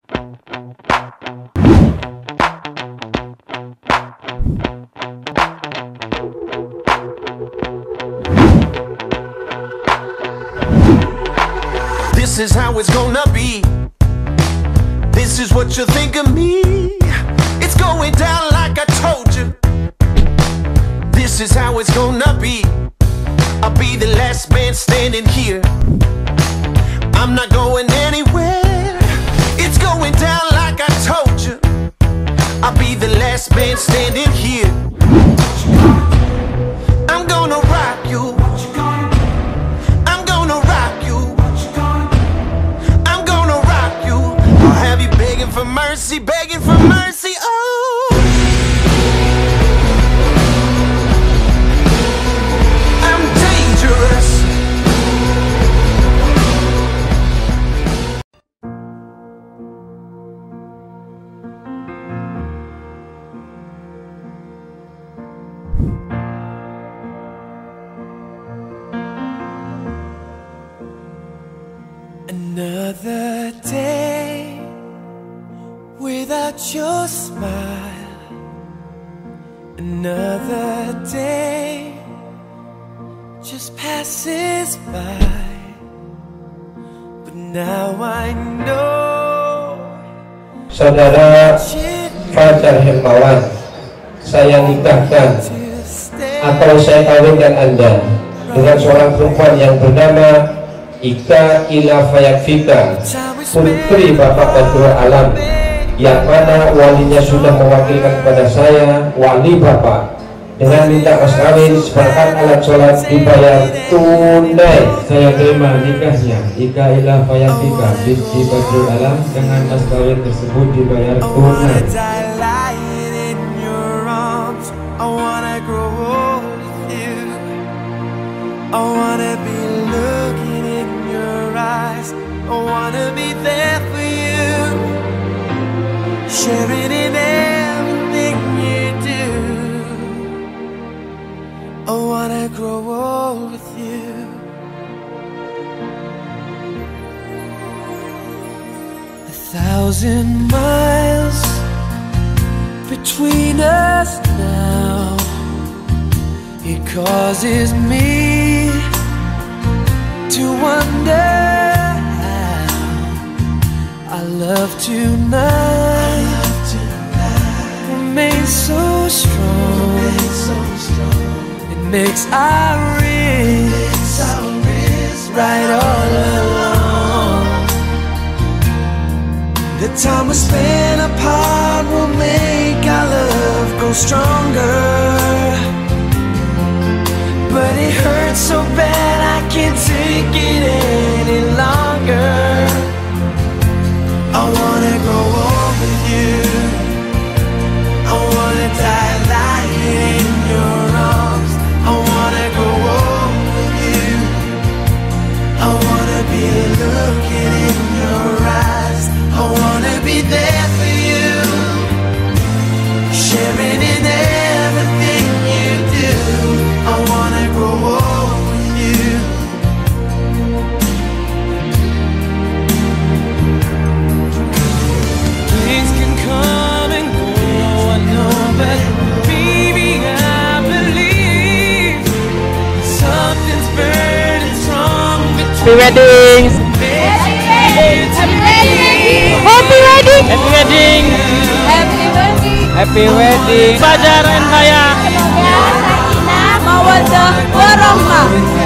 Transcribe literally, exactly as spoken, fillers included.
This is how it's gonna be. This is what you think of me. It's going down like I told you. This is how it's gonna be. I'll be the last man standing here. I'm not going anywhere. It's going down like I told you. I'll be the last man standing here. I'm gonna rock you. I'm gonna rock you. I'm gonna rock you. I'll have you begging for mercy, begging for mercy. Oh, I'm dangerous. Another day without your smile. Another day just passes by. But now I know. Saudara Fajar Hermawan, saya nikahkan atau saya kawinkan Anda dengan seorang perempuan yang bernama Ika Ila Fayakfika, putri Bapak Badrul Alam, yang mana walinya sudah mewakilkan kepada saya, wali Bapak, dengan minta mas kawin seperangkat alat sholat dibayar tunai. Saya terima nikahnya Ika Ila Fayakfika binti Badrul Alam dengan mas kawin tersebut dibayar tunai. I wanna be looking in your eyes. I wanna be there for you, sharing in everything you do. I wanna grow old with you. A thousand miles between us now. It causes me to wonder how our love tonight remains so strong. It makes our wrists right all along. The time we spend apart will make our love grow stronger. But it hurts so bad I can't take it any longer. I wanna grow old with you. I wanna die lying in your arms. I wanna grow old with you. I wanna be looking in your eyes. I wanna be there for you, sharing in everything you do. I wanna grow old with you. Things can come and go, I know, but baby, I believe something's burning strong between. Happy wedding! Happy wedding! Happy wedding! Happy wedding! Happy wedding! Happy wedding! Fajar and Maya! Mawaddah warahmah.